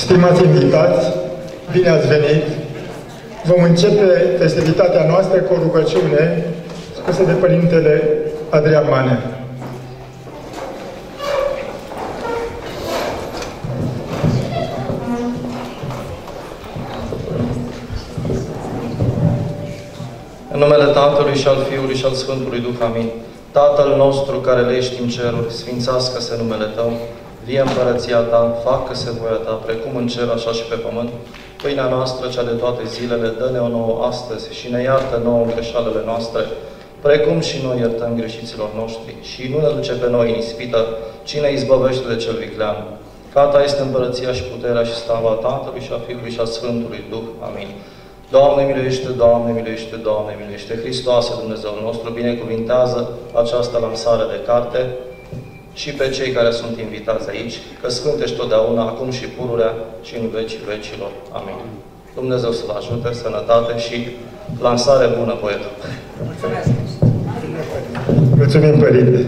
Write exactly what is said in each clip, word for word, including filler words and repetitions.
Stimați invitați, bine ați venit! Vom începe festivitatea noastră cu o rugăciune spusă de Părintele Adrian Manea. În numele Tatălui și al Fiului și al Sfântului Duh, amin. Tatăl nostru care le ești în ceruri, sfințească-se numele Tău, vie împărăția Ta, facă-se voia Ta, precum în cer, așa și pe pământ. Pâinea noastră, cea de toate zilele, dă-ne-o nouă astăzi și ne iartă nouă greșalele noastre, precum și noi iertăm greșiților noștri. Și nu ne duce pe noi în ispită, ci ne izbăvește de cel viclean. Că Ta este împărăția și puterea și slava Tatălui și a Fiului și a Sfântului Duh. Amin. Doamne miluiește, Doamne miluiește, Doamne miluiește. Hristoase, Dumnezeul nostru, binecuvintează această lansare de carte și pe cei care sunt invitați aici, că Sfânt ești totdeauna, acum și pururea și în vecii vecilor. Amin. Dumnezeu să-l ajute, sănătate și lansare bună, poetul. Mulțumesc! Mulțumim, Părinte!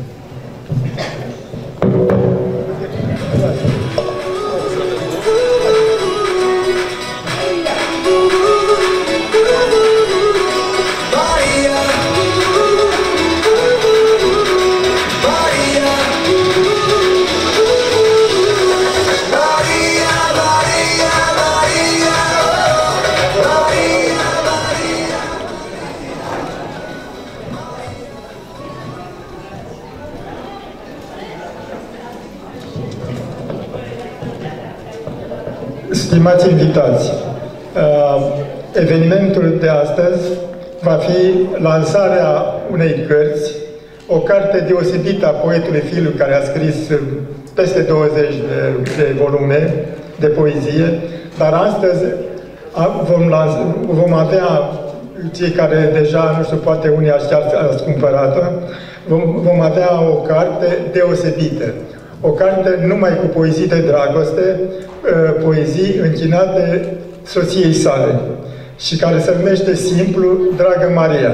Stimați invitați, evenimentul de astăzi va fi lansarea unei cărți, o carte deosebită a poetului Filu, care a scris peste douăzeci de, de volume de poezie, dar astăzi vom, lansa, vom avea, cei care deja, nu știu, poate unii ați cumpărat-o, vom, vom avea o carte deosebită. O carte numai cu poezii de dragoste, poezii închinate soției sale și care se numește simplu Dragă Maria.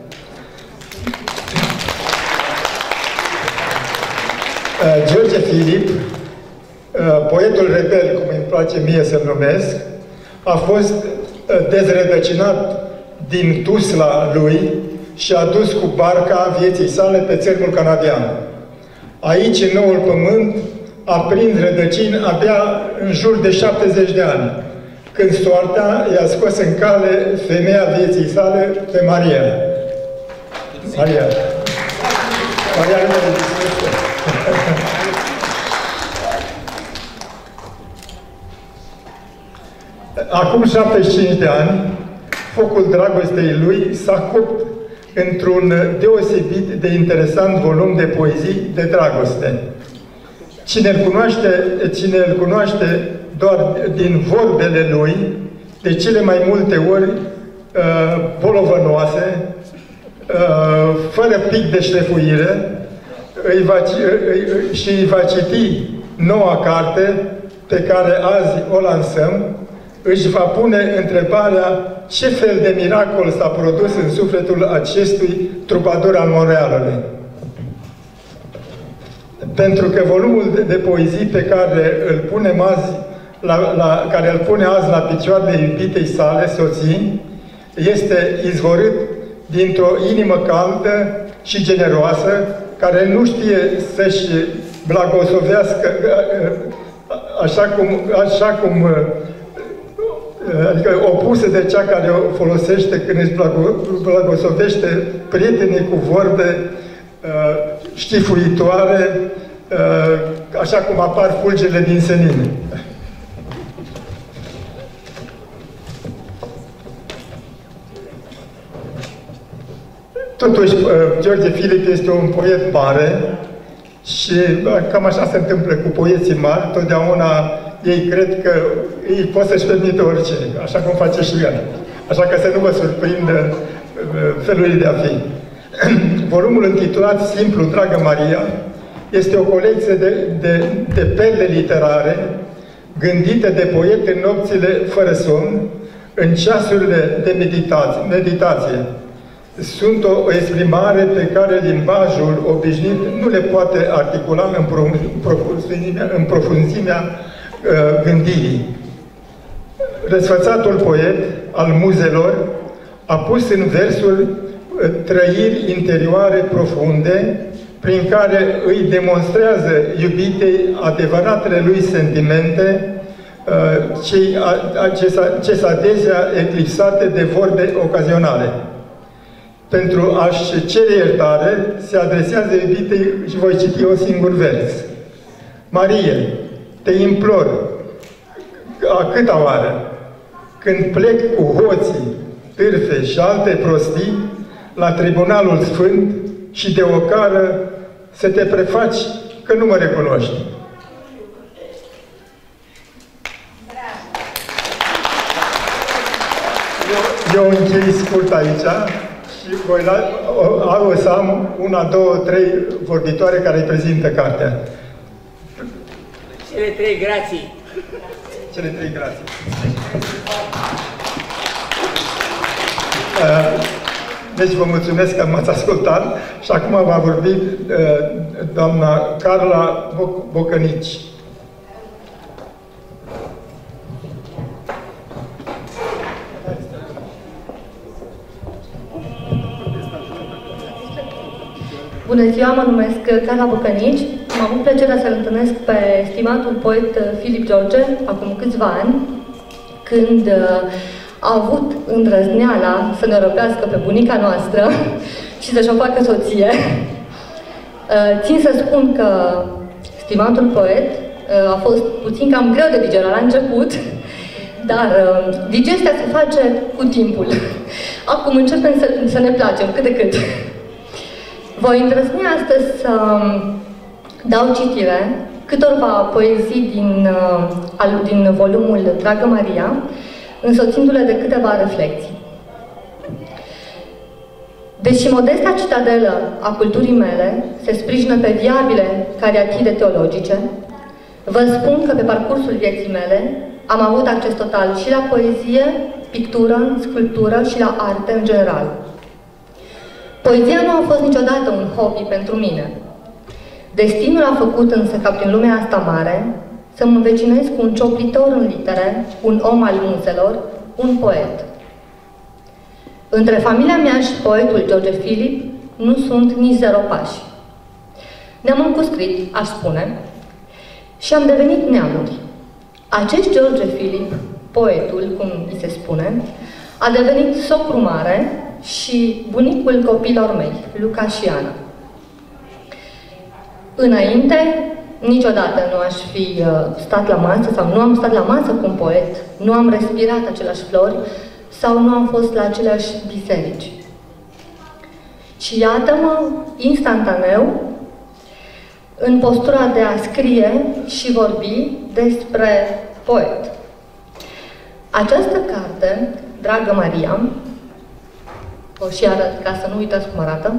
George Filip, poetul rebel, cum îmi place mie să-l numesc, a fost dezrădăcinat din Tuzla lui și a dus cu barca vieții sale pe țărmul canadian. Aici, în Noul Pământ, a prins rădăcini abia în jur de șaptezeci de ani, când soarta i-a scos în cale femeia vieții sale pe Maria. Maria. Maria nu mă Acum șaptezeci și cinci de ani, focul dragostei lui s-a copt într-un deosebit de interesant volum de poezii de dragoste. Cine îl cunoaște, cine îl cunoaște doar din vorbele lui, de cele mai multe ori uh, bolovănoase, uh, fără pic de șlefuire, îi va, îi, și îi va citi noua carte pe care azi o lansăm, își va pune întrebarea ce fel de miracol s-a produs în sufletul acestui trubador al Montrealului. Pentru că volumul de, de poezii pe care îl punem azi, la, la, care îl pune azi la picioarele iubitei sale, soții, este izvorât dintr-o inimă caldă și generoasă, care nu știe să-și blagosovească așa cum, așa cum adică opusă de cea care o folosește când își blagosovește prietenii cu vorbe uh, știfuitoare, uh, așa cum apar fulgerile din senine. Totuși, uh, George Filip este un poet mare și uh, cam așa se întâmplă cu poeții mari, totdeauna ei cred că ei pot să-și permită orice, așa cum face și el. Așa că să nu vă surprindă felul de a fi. Volumul intitulat Simplu, Dragă Maria, este o colecție de, de, de perle literare gândite de poet în nopțile fără somn, în ceasurile de meditație. meditație. Sunt o, o exprimare pe care limbajul obișnuit nu le poate articula în, pro, în, profunzimea, în profunzimea gândirii. Răsfățatul poet al muzelor a pus în versuri trăiri interioare profunde, prin care îi demonstrează iubitei adevăratele lui sentimente, ce sunt adesea eclipsate de vorbe ocazionale. Pentru a-și cere iertare, se adresează iubitei și voi citi un singur vers. Marie, te implor, a câta oară, când plec cu hoții, târfe și alte prostii la Tribunalul Sfânt și de ocară să te prefaci că nu mă recunoști. Eu, eu închei scurt aici și voi la, o, o să am una, două, trei vorbitoare care îi prezintă cartea. Cele trei grații. Cele trei grații. Deci vă mulțumesc că m-ați ascultat și acum va vorbi doamna Carla Bocănici. Bună ziua, mă numesc Carla Bocănici. Am avut plăcerea să-l întâlnesc pe stimatul poet Filip George acum câțiva ani, când a avut îndrăzneala să ne răpească pe bunica noastră și să-și o facă soție. Țin să spun că stimatul poet a fost puțin cam greu de digerat la început, dar digestia se face cu timpul. Acum începem să, să ne placem cât de cât. Voi îndrăzni astăzi să dau citire câtorva poezii din, din volumul Dragă Maria, însoțindu-le de câteva reflexii. Deși modesta citadelă a culturii mele se sprijină pe viabile cariatide teologice, vă spun că pe parcursul vieții mele am avut acces total și la poezie, pictură, sculptură și la arte în general. Poezia nu a fost niciodată un hobby pentru mine. Destinul a făcut însă ca prin lumea asta mare să mă învecinez cu un cioplitor în litere, un om al muzelor, un poet. Între familia mea și poetul George Filip nu sunt nici zero pași. Ne-am încuscrit, aș spune, și am devenit neamuri. Acest George Filip, poetul, cum îi se spune, a devenit socru mare și bunicul copiilor mei, Luca și Ana. Înainte, niciodată nu aș fi stat la masă sau nu am stat la masă cu un poet, nu am respirat aceleași flori sau nu am fost la aceleași biserici. Și iată-mă, instantaneu, în postura de a scrie și vorbi despre poet. Această carte, Dragă Maria, o și arăt ca să nu uitați cum arată,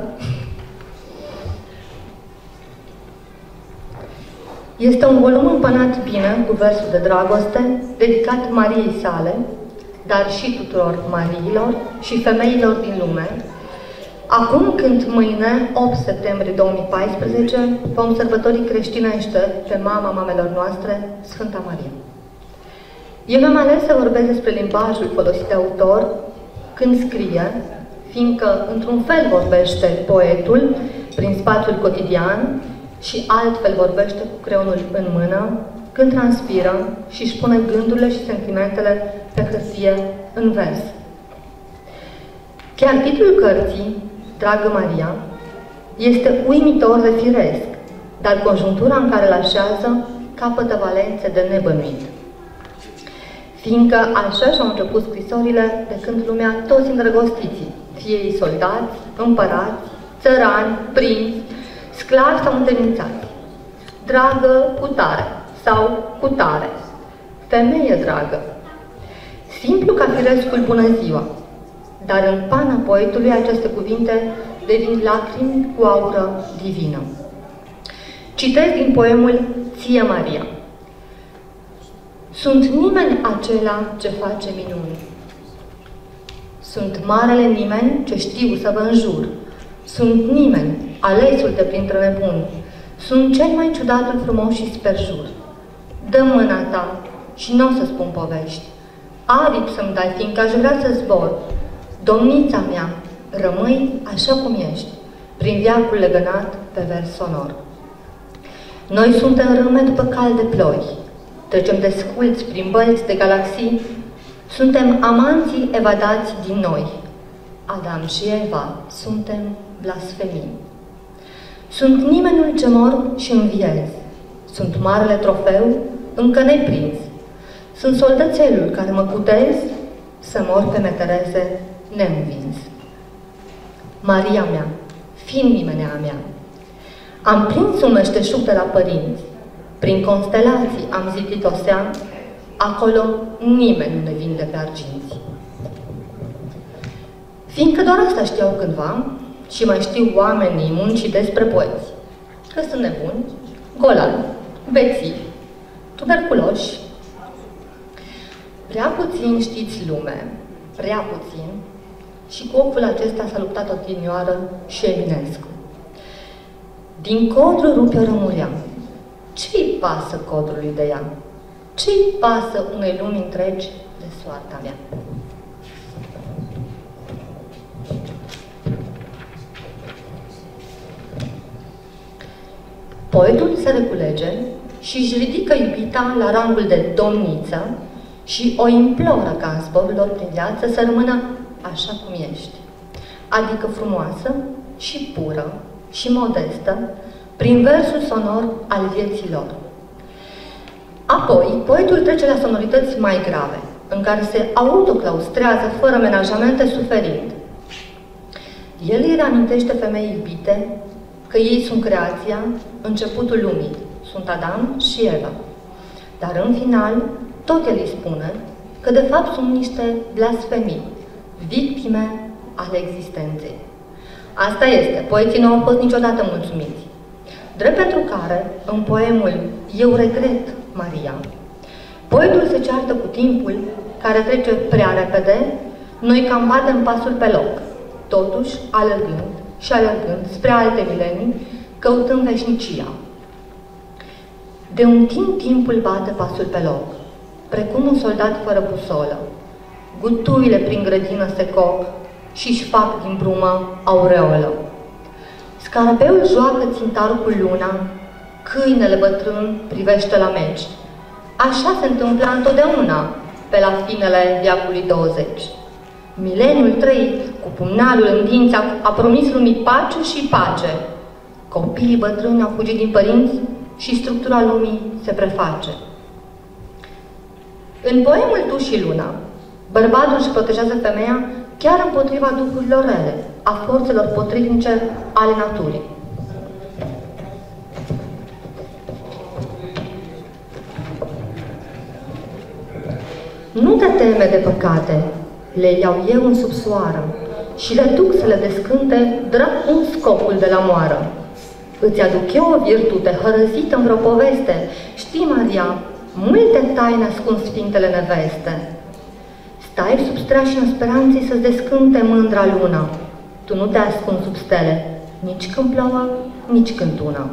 este un volum împănat bine cu versuri de dragoste, dedicat Mariei sale, dar și tuturor Mariilor și femeilor din lume, acum când mâine, opt septembrie două mii paisprezece, vom sărbători creștinește pe mama mamelor noastre, Sfânta Maria. Eu mi-am ales să vorbesc despre limbajul folosit de autor când scrie, fiindcă într-un fel vorbește poetul prin spațiul cotidian și altfel vorbește cu creionul în mână când transpiră și își pune gândurile și sentimentele pe hârtie în vers. Chiar titlul cărții, Dragă Maria, este uimitor de firesc, dar conjunctura în care îl așează capătă valențe de nebănuit. Fiindcă așa și-au început scrisorile de când lumea toți îndrăgostiții, fie ei soldați, împărați, țărani, prinți, sclavi sau întemnițați. Dragă cutare sau cutare. Femeie dragă. Simplu ca firescul bună ziua, dar în pana poetului aceste cuvinte devin lacrimi cu aură divină. Citesc din poemul Ție Maria. Sunt nimeni acela ce face minuni. Sunt marele nimeni ce știu să vă înjur. Sunt nimeni, alesul de printre nebuni. Sunt cel mai ciudatul frumos și sperjur. dă mâna ta și nu o să spun povești. Aripi să-mi dai, fiindcă aș vrea să zbor. Domnița mea, rămâi așa cum ești, prin viacul legănat pe vers sonor. Noi suntem râme după cal de ploi, trecem desculți prin bălți de galaxii, suntem amanții evadați din noi. Adam și Eva suntem blasfemii. Sunt nimenul ce mor și înviez, sunt marele trofeu încă neprins, sunt soldățelul care mă cutez să mor pe metereze neînvins. Maria mea, fiind nimenea mea, am prins un meșteșug de la părinți, prin constelații am zidit osean, acolo nimeni nu ne vinde pe arginți. Fiindcă doar asta știau cândva, și mai știu oamenii muncii despre poeți, că sunt nebuni, golani, bețivi, tuberculoși. Prea puțin știți lume, prea puțin, și cu ocul acesta s-a luptat odinioară și Eminescu. Din codru rupe o rămurea. Ce-i pasă codrului de ea? Ce-i pasă unei lumi întregi de soarta mea? Poetul se reculege și își ridică iubita la rangul de domniță și o imploră ca în zborul lor prin viață să rămână așa cum ești, adică frumoasă și pură și modestă, prin versul sonor al vieții lor. Apoi, poetul trece la sonorități mai grave, în care se autoclaustrează fără menajamente, suferind. El îi reamintește femeii iubite că ei sunt creația, începutul lumii, sunt Adam și Eva. Dar în final, tot el îi spune că de fapt sunt niște blasfemii, victime ale existenței. Asta este, poeții nu au fost niciodată mulțumiți. Drept pentru care, în poemul Eu regret, Maria, poetul se ceartă cu timpul, care trece prea repede, noi cam batem pasul pe loc, totuși alergând și alergând spre alte milenii, căutând veșnicia. De un timp timpul bate pasul pe loc, precum un soldat fără busolă. Gutuile prin grădină se coc și-și fac din brumă aureolă. Scarabeul joacă țintarul cu luna, câinele bătrân privește la meci. Așa se întâmpla întotdeauna pe la finele viacului douăzeci. Mileniul trăit, cu pumnalul în dinți, a promis lumii pace și pace. Copiii bătrâni au fugit din părinți și structura lumii se preface. În poemul Tu și Luna, bărbatul își protejează femeia chiar împotriva duhurilor rele, a forțelor potrivnice ale naturii. Nu te teme de păcate, le iau eu în subsoară și le duc să le descânte drept un scopul de la moară. Îți aduc eu o virtute hărăzită în vreo poveste. Știi, Maria, multe taine ascund sfintele neveste. Stai sub strașina speranței să-ți descânte mândra luna. Tu nu te ascunzi sub stele, nici când plouă, nici când tună.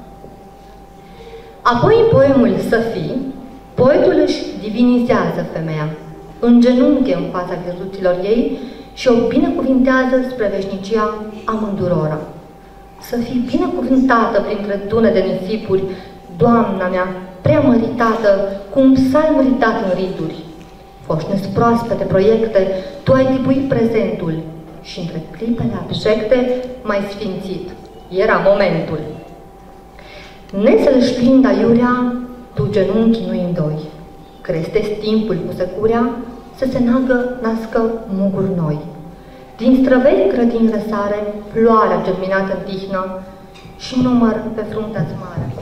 Apoi, în poemul Să fii, poetul își divinizează femeia, îngenunche în fața virtuților ei și o binecuvintează spre veșnicia amândurora. Să fii binecuvântată printre dune de nisipuri, Doamna mea, prea măritată, cu un psalm ritat în rituri. Foșnesc proaspete proiecte, tu ai tipuit prezentul și între clipele abjecte m-ai sfințit. Era momentul. Nesălășluind aiurea, tu genunchii nu îndoi. Crestezi timpul cu securea să se nagă, nască muguri noi. Din străvechi grădini răsare, floarea germinată în tihnă și număr pe fruntea-ți mare.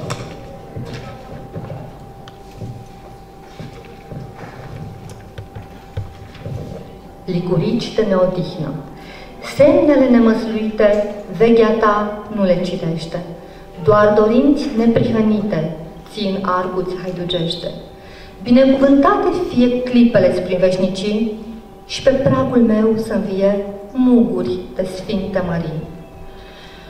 Licurici de neodihnă. Semnele nemăsluite, veghea ta nu le citește. Doar dorinți neprihănite țin arguți haidugește. Binecuvântate fie clipele-ți prin veșnicii și pe pragul meu să învie muguri de sfinte mării.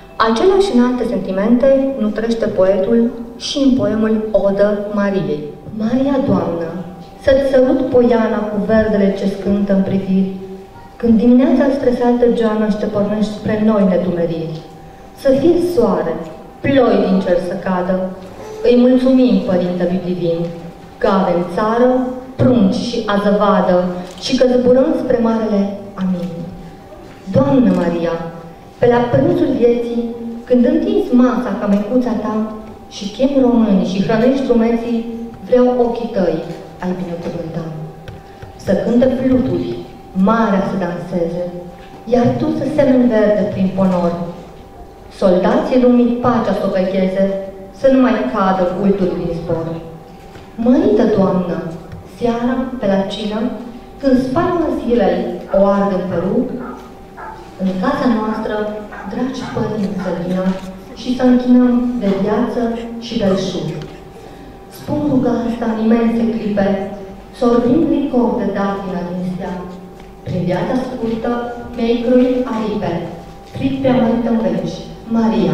Aceleași înalte sentimente nutrește poetul și în poemul Odă Mariei, Maria, Doamnă, să-ți sărut poiana cu verdele ce scântă în priviri, când dimineața stresaltă geană și te pornești spre noi nedumeriri. Să fie soare, ploi din cer să cadă, îi mulțumim, Părintelui Divin, că avem țară, prunci și azăvadă și că zburăm spre Marele Amin. Doamnă Maria, pe la prânzul vieții, când întinzi masa ca măicuța ta și chemi românii și hrănești drumeții, vreau ochii tăi ai binecuvânta. Să cânte fluturi, marea să danseze, iar tu să semeni verde prin ponor. Soldații lumii pacea să o vecheze, să nu mai cadă cultul din zbor. Mărită, Doamnă, seara, pe la cină, când spaima zilei o ardă în peru, în casa noastră, dragi părinți, să vină și să închinăm de viață și belșug. Spun ruga asta în imense clipe, sorbind licor de datina din stea. Prin viața scurtă mi-ai cruit aripe, fric preamărită în veci, Maria.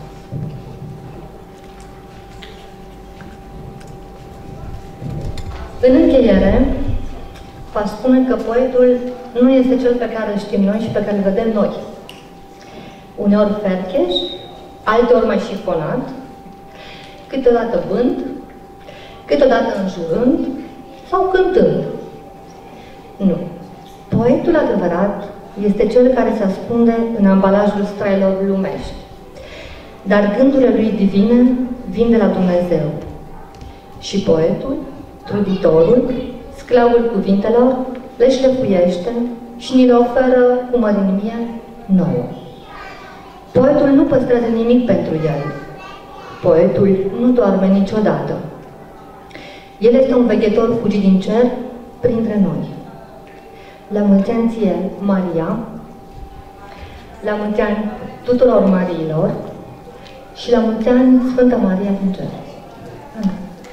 În încheiere, v-aș spune că poetul nu este cel pe care îl știm noi și pe care îl vedem noi. Uneori fercheș, alteori mai șifonat, câteodată bând, câteodată înjurând sau cântând. Nu. Poetul adevărat este cel care se ascunde în ambalajul strailor lumești. Dar gândurile lui divine vin de la Dumnezeu. Și poetul, truditorul, sclavul cuvintelor, le șlefuiește și ni le oferă cu mărinimie nouă. Poetul nu păstrează nimic pentru el. Poetul nu doarme niciodată. El este un veghetor fugit din cer printre noi. La mulți ani ție, Maria, la mulți ani tuturor Mariilor și la mulți ani Sfânta Maria din cer. Amin.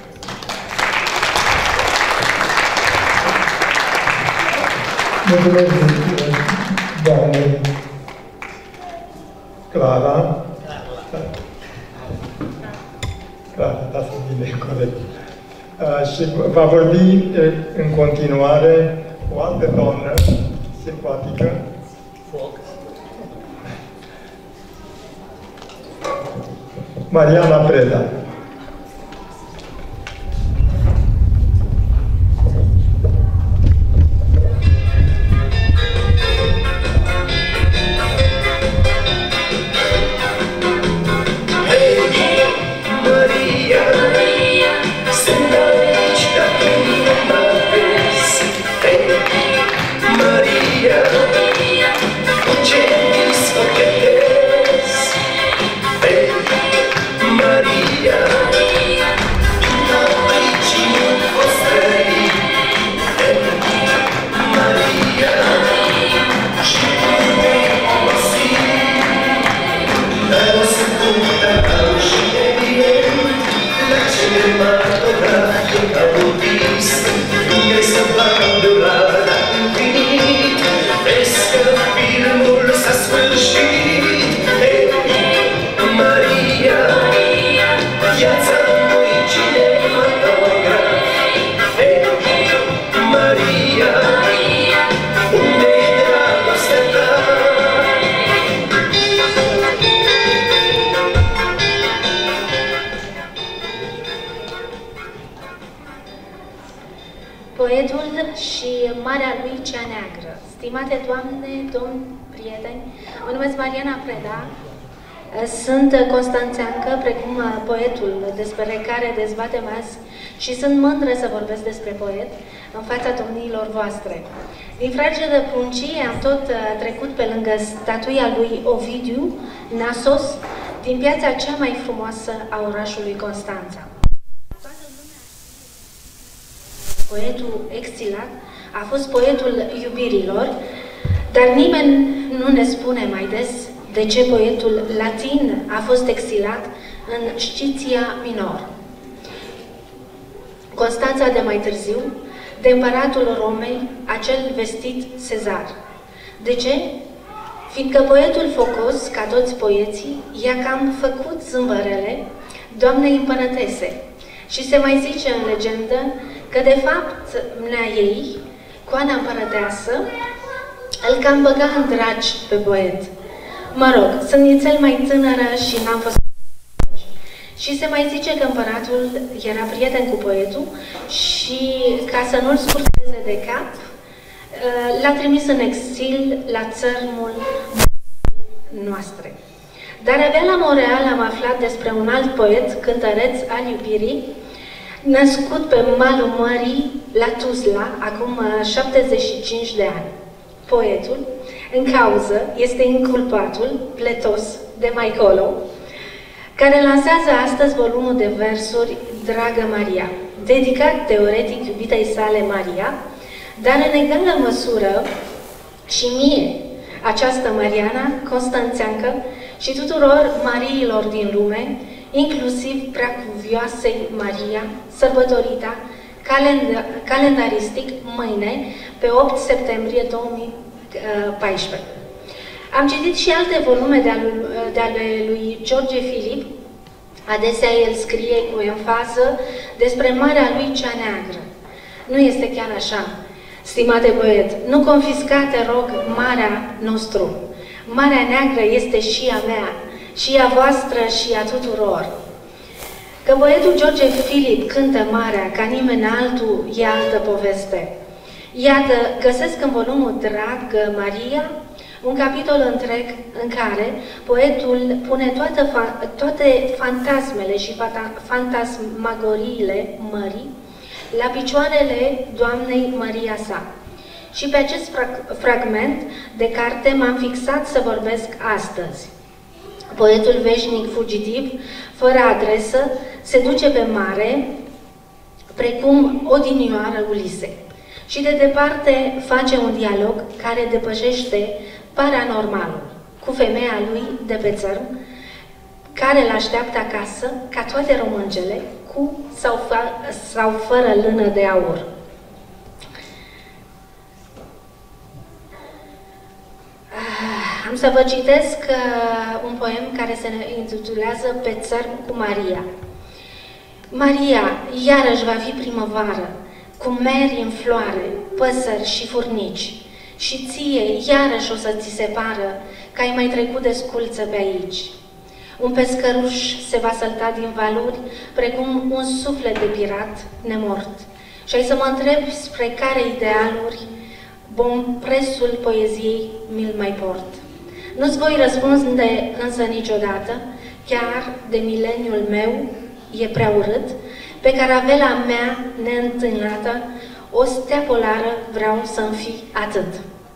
Mulțumesc, doamne Clara. Clara, da, să bine, corect. Uh, și va vorbi uh, în continuare o altă doamnă simpatică. Mariana Preda. Poetul și Marea lui cea neagră. Stimate doamne, domni, prieteni, mă numesc Mariana Preda, sunt constanțeancă, precum poetul despre care dezbatem azi și sunt mândră să vorbesc despre poet în fața domniilor voastre. Din Frage de Pruncie am tot trecut pe lângă statuia lui Ovidiu Nasos din piața cea mai frumoasă a orașului Constanța. Poetul exilat a fost poetul iubirilor, dar nimeni nu ne spune mai des de ce poetul latin a fost exilat în Sciția Minor. Constanța de mai târziu, de împăratul Romei, acel vestit Cezar. De ce? Fiindcă poetul focos, ca toți poeții, i-a cam făcut zâmbărele doamnei împărătese Și se mai zice în legendă că de fapt mnea ei, coana împărăteasă, îl cam băga în dragi pe poet. Mă rog, sunt nițel mai tânără și n-am fost. Și se mai zice că împăratul era prieten cu poetul și, ca să nu-l scurteze de cap, l-a trimis în exil la țărmul noastre. Dar abia la Montreal am aflat despre un alt poet, cântăreț al iubirii, născut pe malul mării, la Tuzla, acum șaptezeci și cinci de ani. Poetul, în cauză, este inculpatul, Pletos, de mai colo, care lansează astăzi volumul de versuri Dragă Maria, dedicat teoretic iubitei sale Maria, dar în egală măsură și mie, această Mariana, constanțeancă, și tuturor Mariilor din lume, inclusiv preacuvioasei Maria, sărbătorita calendar, calendaristic mâine, pe opt septembrie două mii paisprezece. Am citit și alte volume de ale, de ale lui George Filip. Adesea el scrie cu enfază despre Marea lui cea neagră. Nu este chiar așa, stimate poet. Nu confisca, te rog, Marea nostru. Marea neagră este și a mea, și a voastră, și a tuturor. Că poetul George Filip cântă Marea ca nimeni altul, e altă poveste. Iată, găsesc în volumul Dragă Maria un capitol întreg în care poetul pune toate, toate fantasmele și fantasmagoriile mării la picioarele Doamnei Maria sa. Și pe acest fragment de carte m-am fixat să vorbesc astăzi. Poetul veșnic fugitiv, fără adresă, se duce pe mare, precum odinioară Ulise. Și de departe face un dialog care depășește paranormalul cu femeia lui de pe țărm, care îl așteaptă acasă, ca toate româncele, cu sau, sau fără lână de aur. Am să vă citesc uh, un poem care se intitulează Pe țărm cu Maria. Maria, iarăși va fi primăvară, cu meri în floare, păsări și furnici. Și ție, iarăși o să ți se pară că ai mai trecut de sculță pe aici. Un pescăruș se va sălta din valuri, precum un suflet de pirat nemort. Și ai să mă întrebi spre care idealuri bom presul poeziei mi-l mai port. Nu-ți voi răspunde însă niciodată, chiar de mileniul meu e prea urât, pe caravela mea neîntâlnată, o stea polară vreau să-mi fi atât.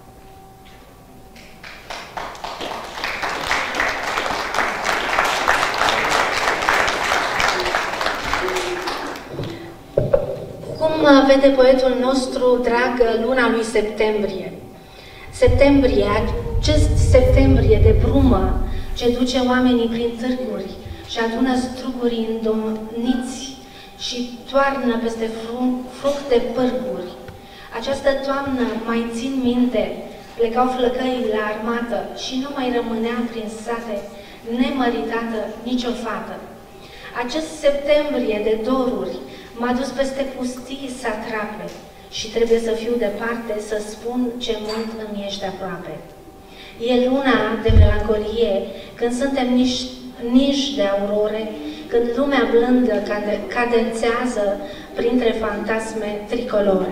Cum vede poetul nostru drag luna lui septembrie? Septembrie, acest septembrie de brumă ce duce oamenii prin târguri și adună struguri îndomniți și toarnă peste fructe pârguri. Această toamnă, mai țin minte, plecau flăcăii la armată și nu mai rămânea prin sate nemăritată nicio fată. Acest septembrie de doruri m-a dus peste pustii satrape și trebuie să fiu departe să spun ce mult îmi ești aproape. E luna de melancolie, când suntem nici, nici de aurore, când lumea blândă cadențează printre fantasme tricolore.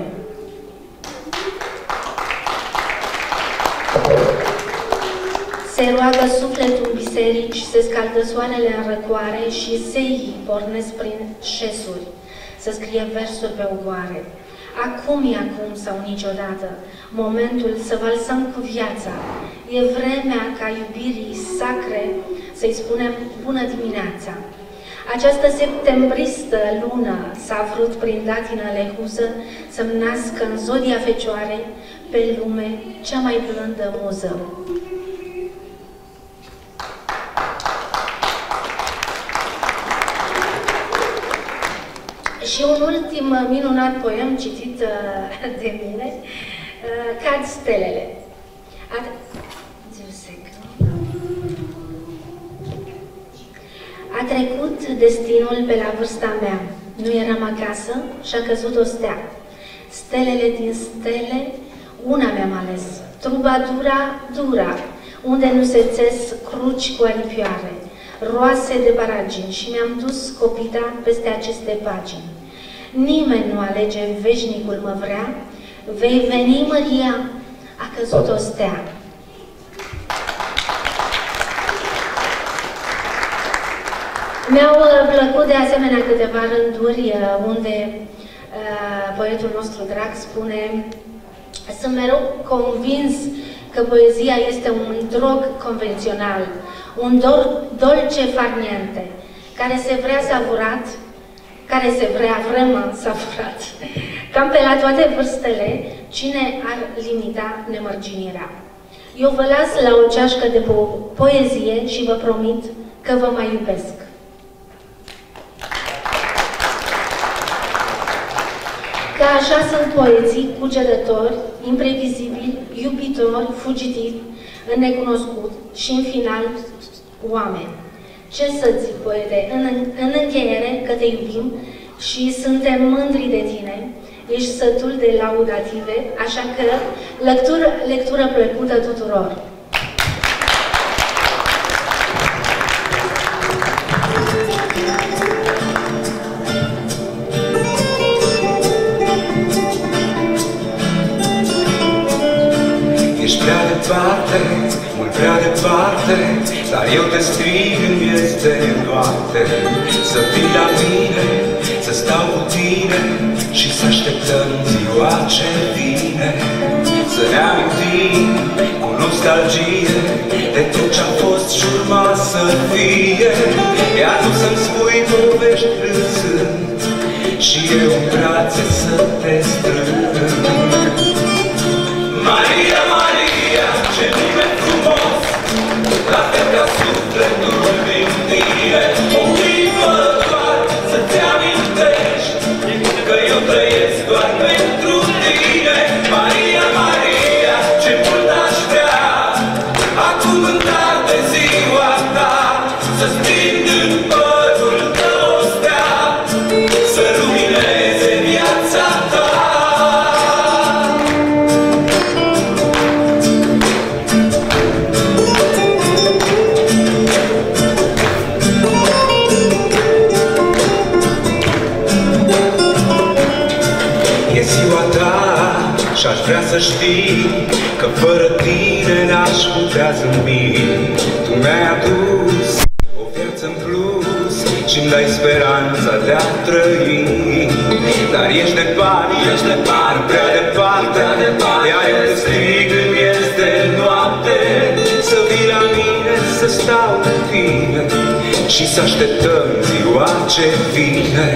Se roagă sufletul în biserici, se scaldă soarele în răcoare și zeii pornesc prin șesuri să scrie versuri pe ogoare. Acum e acum sau niciodată, momentul să valsăm cu viața. E vremea ca iubirii sacre să-i spunem bună dimineața. Această septembristă lună s-a vrut prin datină lehuză să-mi nască în zodia Fecioarei pe lume cea mai blândă muză. Și un ultim minunat poem citit de mine, Cad stelele. A, A trecut destinul pe la vârsta mea, Nu eram acasă și a căzut o stea. Stelele din stele, una mi-am ales. Truba dura, dura, unde nu se țes cruci cu aripioare, roase de paragini, și mi-am dus copita peste aceste pagini. Nimeni nu alege, veșnicul mă vrea, vei veni, Maria, a căzut o stea. Mi-au plăcut de asemenea câteva rânduri unde uh, poetul nostru drag spune: sunt mereu convins că poezia este un drog convențional, un dor dolce farniente, care se vrea savurat, care se vrea vremă savurat. Cam pe la toate vârstele, cine ar limita nemărginirea? Eu vă las la o ceașcă de po poezie și vă promit că vă mai iubesc. Că așa sunt poeții cugetători, imprevizibili, iubitori, fugitivi, în necunoscut și, în final, oameni. Ce să zic, poete, în, în încheiere că te iubim și suntem mândri de tine, ești sătul de laudative, așa că lectură, lectură plăcută tuturor! Ești prea departe, mult prea departe, dar eu te strig când este noapte. Să vii la mine, să stau cu tine și să așteptăm ziua ce vine. Să ne amintim cu nostalgie de tot ce-a fost și urma să fie. Iar tu să-mi spui povești râzând și eu în brațe să te strâng. Maria, Maria, ce nume frumos, la fel ca sufletul din tine. O clipă doar să-ți amintești că eu trăiesc doar pentru tine. Maria, Maria, ce mult aș vrea acum în tarde ziua ta să-ți prind în părul tău o stea, să lumineze viața ta. Și-aș vrea să știi că fără tine n-aș putea zâmbi. Tu mi-ai adus o viață în plus și-mi dai speranța de a trăi. Dar ești departe, ești departe, prea departe, prea departe. Iar eu te strig când este noapte, să vii la mine, să stau cu tine și să așteptăm ziua ce vine.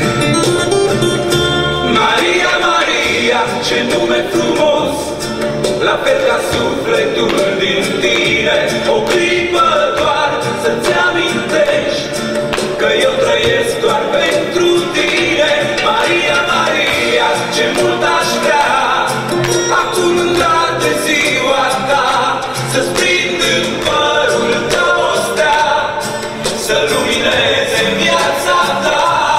Maria, Maria, ce nume frumos, la fel ca sufletul din tine. O clipă doar să-ți amintești că eu trăiesc doar pentru tine. Maria, Maria, ce mult aș vrea acum în toată ziua ta să-ți prind în părul tău o stea, să lumineze viața ta.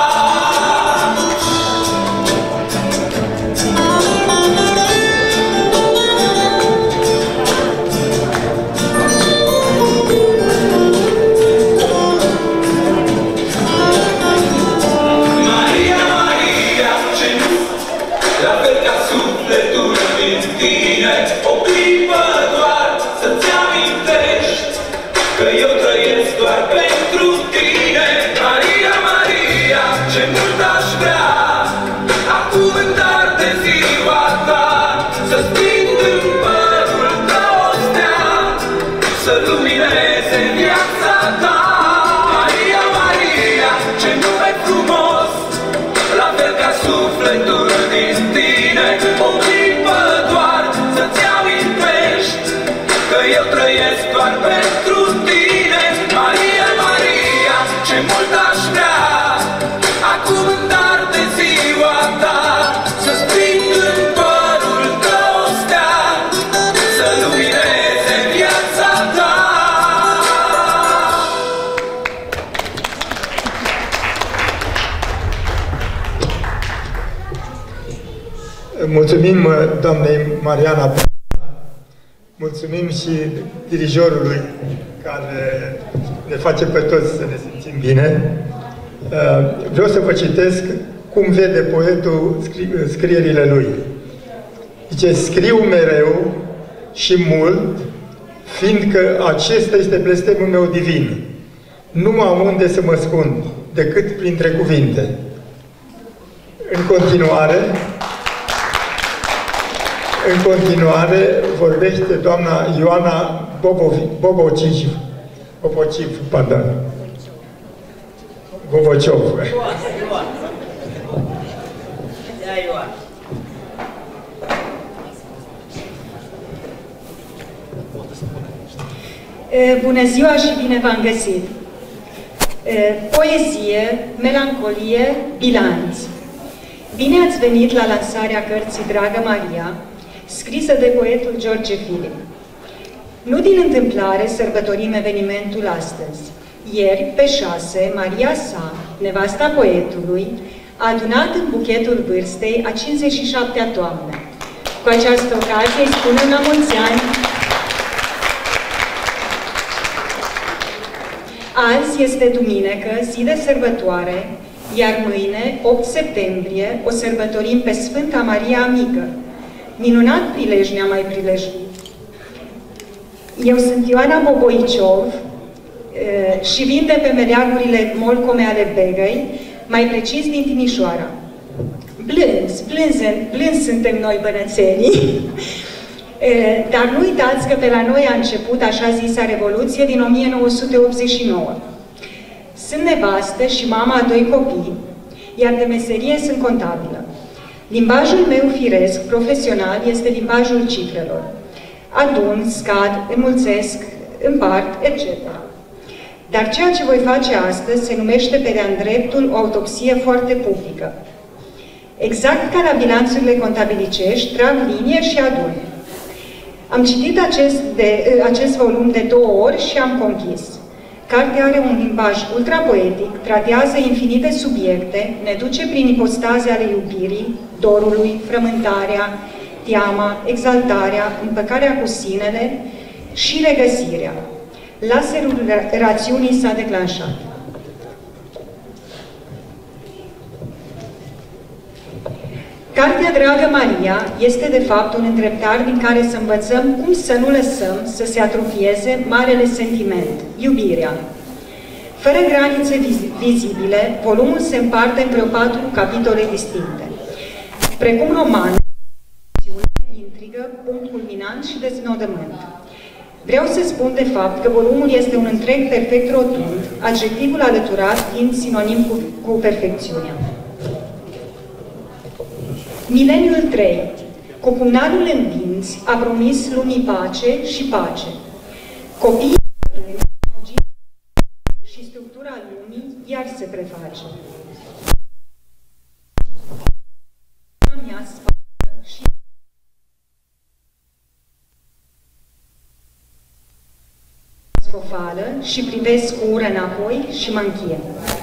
O clipă doar să-ți amintești că eu trăiesc doar pentru tine. Maria, Maria, ce mult aș vrea acum în tarde ziua ta să-ți prind în părul tău o stea, să lumineze viața ta. Maria, Maria, ce nume frumos, la fel ca sufletul din tine. O clipă doar să-ți amintești că eu trăiesc doar pentru tine. Maria, Maria, ce mult aș vrea acum în Mulțumim doamnei Mariana, mulțumim și dirijorului care ne face pe toți să ne simțim bine. Vreau să vă citesc cum vede poetul scri scrierile lui. Zice, scriu mereu și mult, fiindcă acesta este blestemul meu divin. Nu am unde să mă scund, decât printre cuvinte. În continuare, în continuare vorbește doamna Ioana Bobociv, Bobociv, pardon, Bobociov. Bună ziua și bine v-am găsit! Poezie, melancolie, bilanț. Bine ați venit la lansarea cărții Dragă Maria, scrisă de poetul George Filip. Nu din întâmplare sărbătorim evenimentul astăzi. Ieri, pe șase, Maria sa, nevasta poetului, a adunat în buchetul vârstei a cincizeci și șaptea toamnă. Cu această ocazie îi spunem la mulți ani. Azi este duminică, zi de sărbătoare, iar mâine, opt septembrie, o sărbătorim pe Sfânta Maria Mică. Minunat prilej ne-a mai prilejit. Eu sunt Ioana Boboiciov și vin de pe meleagurile molcome ale Begăi, mai precis din Timișoara. Blânzi, blânzi, blânzi suntem noi bănățenii. Dar nu uitați că pe la noi a început așa zisa Revoluție din o mie nouă sute optzeci și nouă. Sunt nevastă și mama a doi copii, iar de meserie sunt contabilă. Limbajul meu firesc, profesional, este limbajul cifrelor. Adun, scad, înmulțesc, împart, et cetera. Dar ceea ce voi face astăzi se numește pe de-a dreptul o autopsie foarte publică. Exact ca la bilanțurile contabilicești, trag linie și adun. Am citit acest, de, acest volum de două ori și am conchis. Cartea are un limbaj ultrapoetic, tratează infinite subiecte, ne duce prin ipostaze ale iubirii, dorului, frământarea, teama, exaltarea, împăcarea cu sinele și regăsirea. Laserul rațiunii s-a declanșat. Cartea Dragă Maria este de fapt un îndreptar din care să învățăm cum să nu lăsăm să se atrofieze marele sentiment, iubirea. Fără granițe vizibile, volumul se împarte în vreo patru capitole distincte. Precum roman, intrigă, punct culminant și deznodământ. Vreau să spun de fapt că volumul este un întreg perfect rotund, adjectivul alăturat fiind sinonim cu, cu perfecțiunea. Mileniul trei. Cu pumnalul în dinți a promis lumii pace și pace. Copiii și structura lumii iar se preface. Mea spală și scofală și privesc cu ură înapoi și mă închie.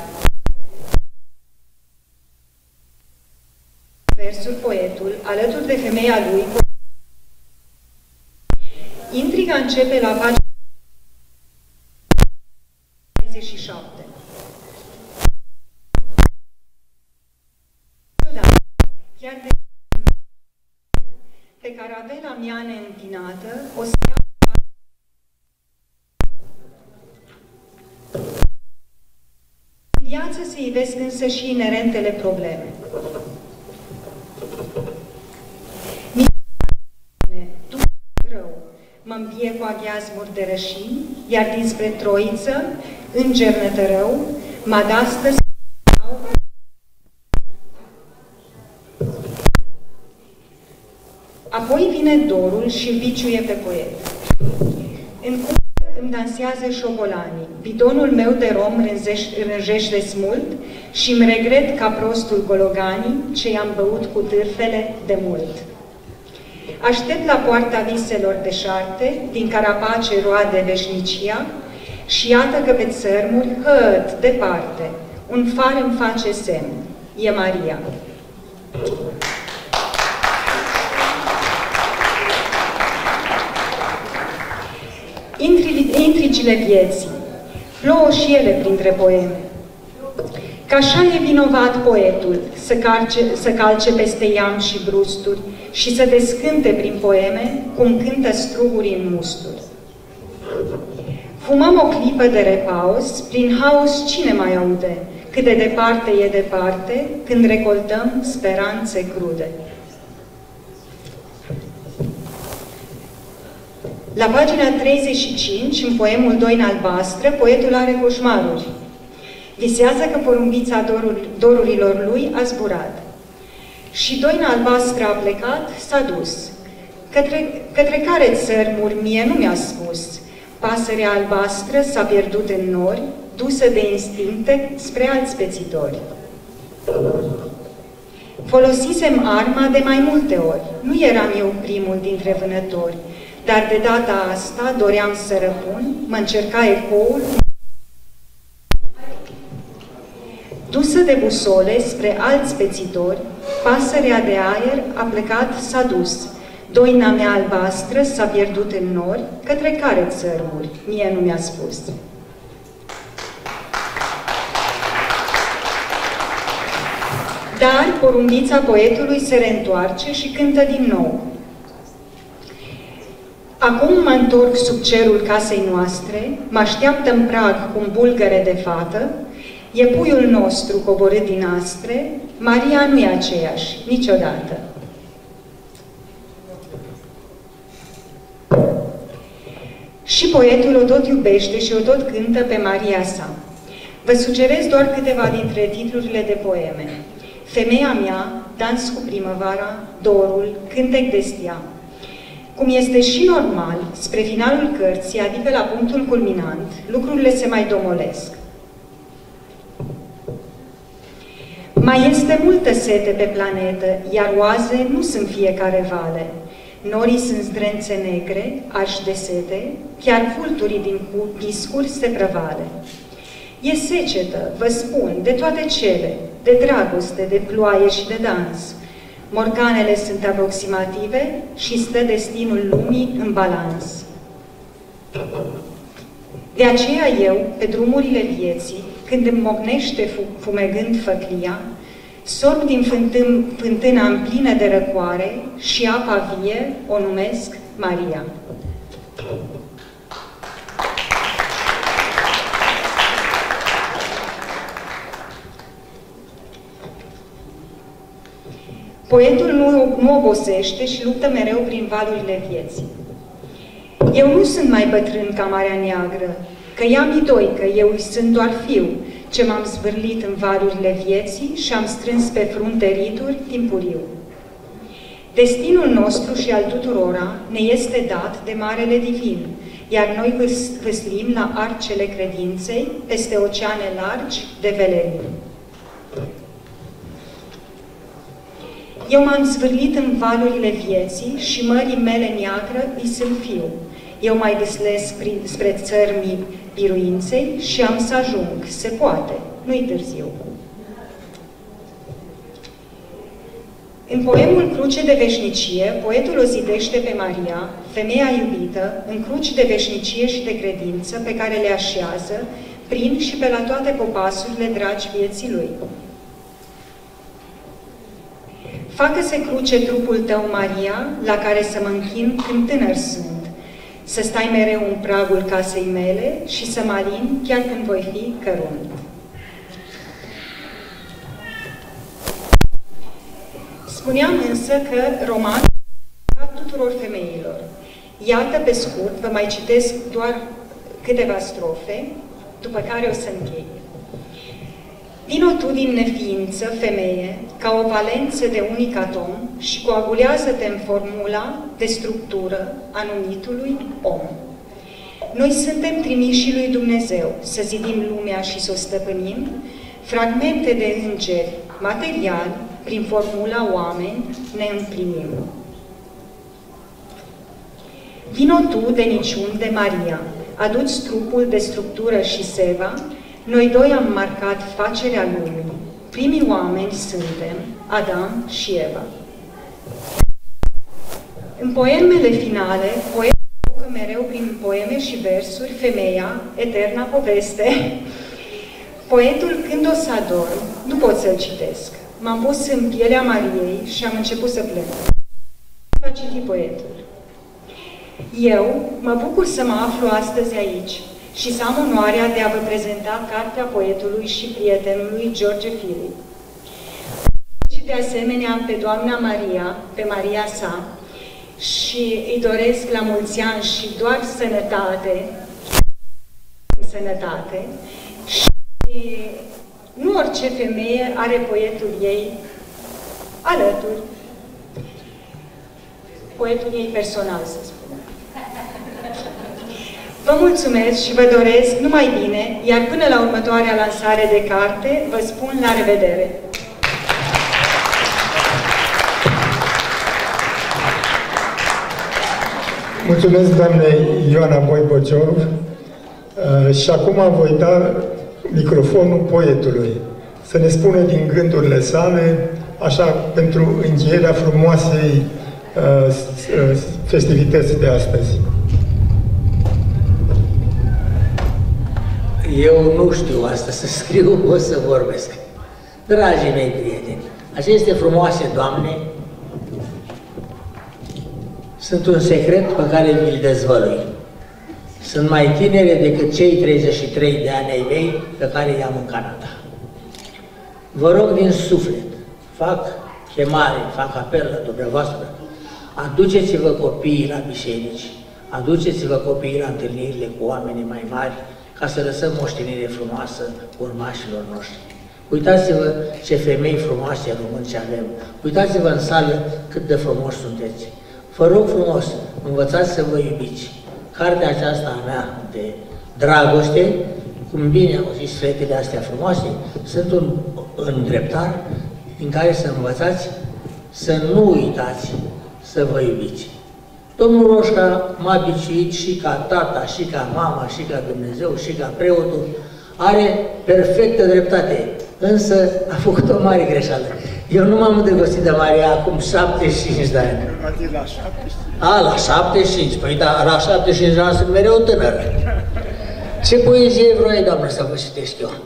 Versul poetul, alături de femeia lui, intriga începe la pagina treizeci și șapte. Chiar de pe caravela mea neîntinată, o să iau în viață se ivesc însă și inerentele probleme. Mă îmbie cu aghiazmuri de rășini, iar dinspre Troiță, înger nătărău, mă adastă să apoi vine dorul și îl viciuie pe poet. În cură îmi dansează șobolanii, bidonul meu de rom rânjește smult și îmi regret ca prostul gologanii ce i-am băut cu târfele de mult. Aștept la poarta viselor deșarte, din carapace roade veșnicia, și iată că pe țărmuri, hăt, departe, un far îmi face semn. E Maria. Intrigile vieții, plouă și ele printre poeme. Că așa e vinovat poetul să, carce, să calce peste iam și brusturi și să descânte prin poeme cum cântă struguri în musturi. Fumăm o clipă de repaus, prin haos cine mai aude, cât de departe e departe, când recoltăm speranțe crude. La pagina treizeci și cinci, în poemul Doina albastră, poetul are coșmaruri. Visează că porumbița dorurilor lui a zburat. Și Doina albastră a plecat, s-a dus. Către, către care țărmuri mie nu mi-a spus. Pasărea albastră s-a pierdut în nori, dusă de instincte spre alți pețitori. Folosisem arma de mai multe ori. Nu eram eu primul dintre vânători, dar de data asta doream să răpun, mă încerca ecoul. Dusă de busole spre alți pețitori, pasărea de aer a plecat, s-a dus. Doina mea albastră s-a pierdut în nori, către care țărmuri, mie nu mi-a spus. Dar porumbița poetului se reîntoarce și cântă din nou. Acum mă întorc sub cerul casei noastre, mă așteaptă în prag cu un bulgăre de fată, e puiul nostru coborât din astre, Maria nu e aceeași, niciodată. Și poetul o tot iubește și o tot cântă pe Maria sa. Vă sugerez doar câteva dintre titlurile de poeme. Femeia mea, Dans cu primăvara, Dorul, Cântec de stea. Cum este și normal, spre finalul cărții, adică la punctul culminant, lucrurile se mai domolesc. Mai este multă sete pe planetă, iar oaze nu sunt fiecare vale. Norii sunt zdrențe negre, arși de sete, chiar vulturii din piscuri se prăvale. E secetă, vă spun, de toate cele, de dragoste, de ploaie și de dans. Morganele sunt aproximative și stă destinul lumii în balans. De aceea eu, pe drumurile vieții, când îmi mocnește fumegând făclia, sorb din fântâna în plină de răcoare și apa vie o numesc Maria. Poetul nu, nu obosește și luptă mereu prin valurile vieții. Eu nu sunt mai bătrân ca Marea Neagră, că ea mi doi, că eu îi sunt doar fiu, ce m-am zvârlit în valurile vieții și am strâns pe frunte rituri timpuriu. Destinul nostru și al tuturora ne este dat de Marele Divin, iar noi vâslim la arcele credinței peste oceane largi de velerii. Eu m-am zvârlit în valurile vieții și mării mele neagră îi sunt fiu. Eu mai gâslesc spre țărmii biruinței și am să ajung. Se poate, nu-i târziu. În poemul Cruce de veșnicie, poetul o zidește pe Maria, femeia iubită, în cruci de veșnicie și de credință pe care le așează prin și pe la toate popasurile dragi vieții lui. Facă-se cruce trupul tău, Maria, la care să mă închin când tânăr sunt, să stai mereu în pragul casei mele și să mă alin chiar când voi fi cărunt. Spuneam însă că romanul e tuturor femeilor. Iată, pe scurt, vă mai citesc doar câteva strofe, după care o să închei. Vino tu din neființă, femeie, ca o valență de unic atom și coagulează-te în formula de structură a numitului om. Noi suntem trimișii lui Dumnezeu să zidim lumea și să o stăpânim, fragmente de îngeri materiali, prin formula oameni, ne împlinim. Vino tu de niciun de Maria, adu-ți trupul de structură și seva. Noi doi am marcat facerea lumii. Primii oameni suntem Adam și Eva. În poemele finale, poetul evocă mereu prin poeme și versuri femeia, eterna poveste. Poetul Când o să adorm, nu pot să-l citesc. M-am pus în pielea Mariei și am început să plâng. Va citi poetul. Eu mă bucur să mă aflu astăzi aici și să am onoarea de a vă prezenta cartea poetului și prietenului George Philip. Și de asemenea pe Doamna Maria, pe Maria sa, și îi doresc la mulți ani și doar sănătate, sănătate, și nu orice femeie are poetul ei alături, poetul ei personal, să spunem. Vă mulțumesc și vă doresc numai bine, iar până la următoarea lansare de carte, vă spun la revedere! Mulțumesc, doamnei Ioana Boibociov. Uh, și acum voi da microfonul poetului să ne spună din gândurile sale, așa, pentru încheierea frumoasei uh, festivități de astăzi. Eu nu știu asta să scriu, o să vorbesc. Dragii mei prieteni, aceste frumoase doamne sunt un secret pe care vi-l dezvălui. Sunt mai tinere decât cei treizeci și trei de ani ai mei pe care i-am în Canada. Vă rog din suflet, fac chemare, fac apel la dumneavoastră, aduceți-vă copiii la biserici, aduceți-vă copiii la întâlnirile cu oamenii mai mari, ca să lăsăm moștenire frumoasă urmașilor noștri. Uitați-vă ce femei frumoase românci avem. Uitați-vă în sală cât de frumos sunteți. Vă rog frumos, învățați să vă iubiți. Cartea aceasta a mea de dragoste, cum bine au zis fetele astea frumoase, sunt un îndreptar în care să învățați să nu uitați să vă iubiți. Domnul Roșca m-a biciuit și ca tata, și ca mama, și ca Dumnezeu, și ca preotul. Are perfectă dreptate, însă a făcut o mare greșeală. Eu nu m-am îndrăgostit de Maria acum șaptezeci și cinci de ani. A, la șaptezeci și cinci. Păi da, la șaptezeci și cinci de ani sunt mereu tânăr. Ce poezie vroiai, doamnă, să vă citesc eu?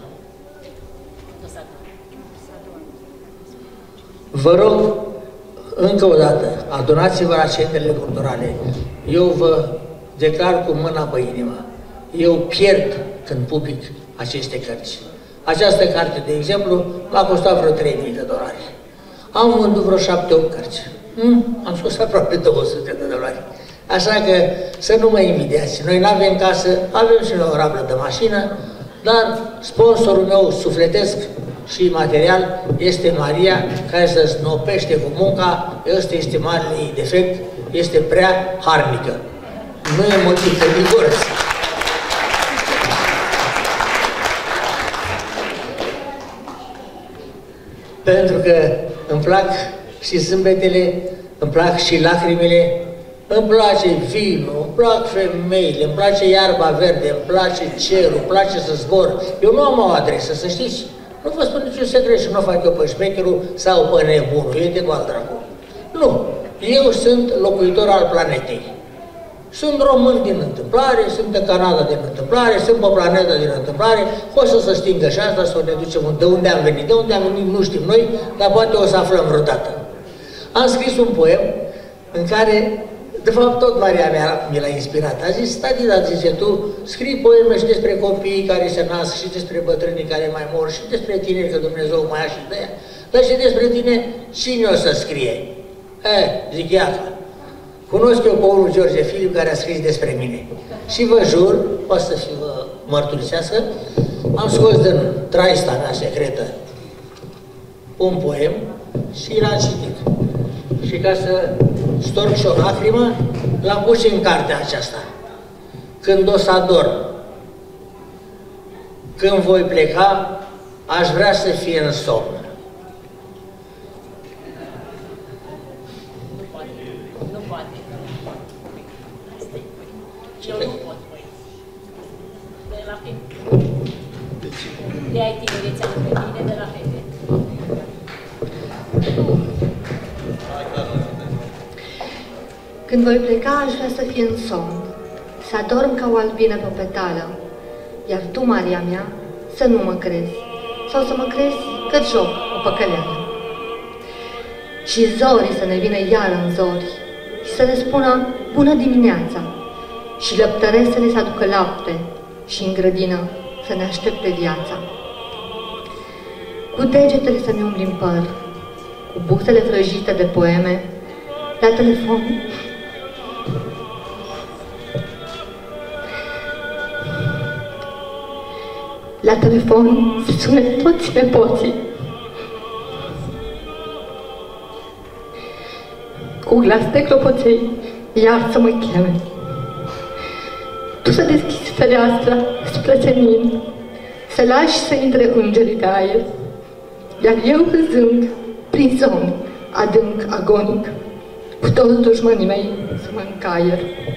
Vă rog, încă o dată, adunați-vă la centrele culturale. Eu vă declar cu mâna pe inimă. Eu pierd când public aceste cărți. Această carte, de exemplu, m-a costat vreo trei mii de dolari. Am vândut vreo șapte opt cărți. Hmm? Am scos aproape două sute de dolari. Așa că să nu mă invidiați. Noi nu avem casă, avem și noi o rablă de mașină, dar sponsorul meu sufletesc și material este Maria, care se snopește cu munca. Ăsta este marele ei defect, este prea harnică. Nu e motiv de divorț. Pentru că îmi plac și zâmbetele, îmi plac și lacrimile, îmi place vinul, îmi plac femeile, îmi place iarba verde, îmi place cerul, îmi place să zbor. Eu nu am o adresă, să știți. Nu vă spun niciun secret și nu fac eu pe șmecherul sau pe nebunul, e de cu alt dracu. Nu, eu sunt locuitor al planetei. Sunt român din întâmplare, sunt de Canada din întâmplare, sunt pe planeta din întâmplare, o să se stingă și asta, să ne ducem de unde am venit. De unde am venit nu știm noi, dar poate o să aflăm vreodată. Am scris un poem în care, de fapt, tot Maria mea mi l-a inspirat. A zis, Stadida, zice, tu scrii poeme și despre copiii care se nasc, și despre bătrânii care mai mor, și despre tineri, că Dumnezeu mai ia și de ea, dar și despre tine, cine o să scrie? Eh, zic, iată. Cunosc eu pe unul George Philip care a scris despre mine. Și vă jur, poate să și vă mărturisească, am scos din traista mea secretă un poem și l-am citit. Și ca să storc și o lacrimă, l-am pus și în cartea aceasta. Când o să adorm, când voi pleca, aș vrea să fie în somn. Eu nu pot, voi. De la fete. De ai tinerețea lângă tine, de la fete. Când voi pleca, aș vrea să fie în somn. să adorm ca o albină pe o petală, iar tu, Maria mea, să nu mă crezi, sau să mă crezi că-ți joc o păcăleală. Și zorii să ne vină iar în zori și să le spună bună dimineața și lăptăresele să aducă lapte și în grădină să ne aștepte viața. Cu degetele să ne umblim păr, cu buxele vrăjite de poeme, la telefon La telefon să sune toți nepoții. Cu glas de clopoței, iar să mă cheme. Tu să deschizi fereastra spre senin, să lași să intre îngerii pe aer, iar eu râzând, prin somn, adânc agonic, cu toți dușmanii mei să mă încaier.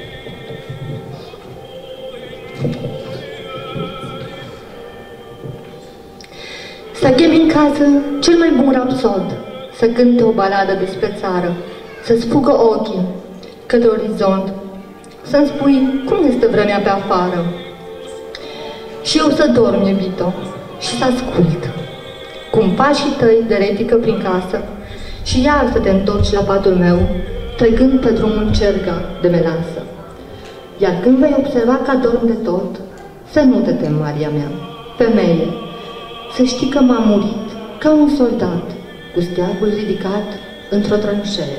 Să chemi în casă cel mai bun rapsod, să cânte o baladă despre țară, să-ți fugă ochii către orizont, să-mi spui cum este vremea pe afară. Și eu să dorm, iubito, și să ascult, cum pașii tăi deretică prin casă, și iar să te întorci la patul meu, trecând pe drumul cerga de melasă. Iar când vei observa că adorm de tot, să nu te tem, Maria mea, femeie, să știi că m-am murit ca un soldat, cu steagul ridicat într-o tranșee.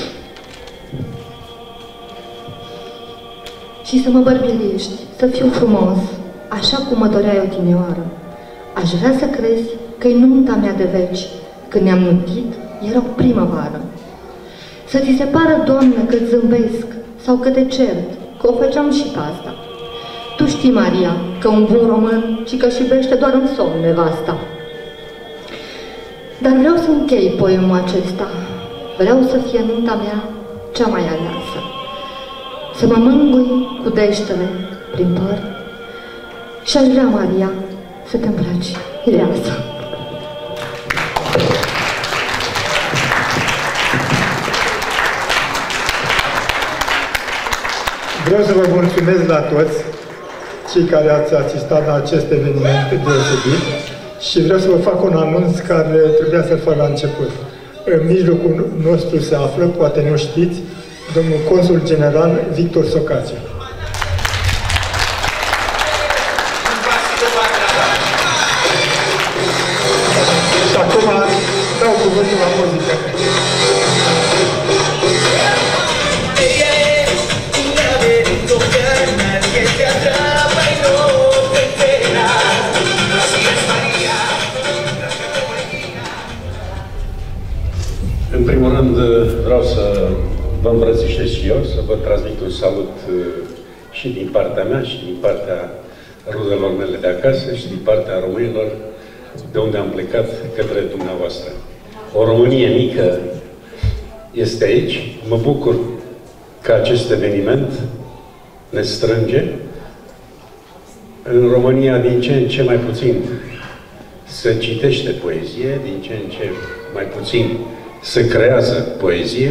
Și să mă bărbierești, să fiu frumos, așa cum mă doreai odinioară. Aș vrea să crezi că-i nunta mea de veci, când ne-am nuntit, era o primăvară. Să ți se pară, Doamnă, că-ți zâmbesc sau că te cert, că o făceam și pe asta. Tu știi, Maria, că un bun român ci că-și iubește doar în somn nevasta. Dar vreau să închei poemul acesta. Vreau să fie nunta mea cea mai aleasă. Să mă mângâi cu deștele prin păr și aș vrea, Maria, să te îmbraci ireasă. Vreau să vă mulțumesc la toți cei care ați asistat la acest eveniment deosebit și vreau să vă fac un anunț care trebuia să-l fac la început. În mijlocul nostru se află, poate nu știți, domnul consul general Victor Socaciu. Și acum dau cuvântul la muzică. În primul rând vreau să vă îmbrățișez și eu, să vă transmit un salut și din partea mea, și din partea rudelor mele de acasă, și din partea românilor de unde am plecat către dumneavoastră. O Românie mică este aici. Mă bucur că acest eveniment ne strânge. În România din ce în ce mai puțin se citește poezie, din ce în ce mai puțin se creează poezie.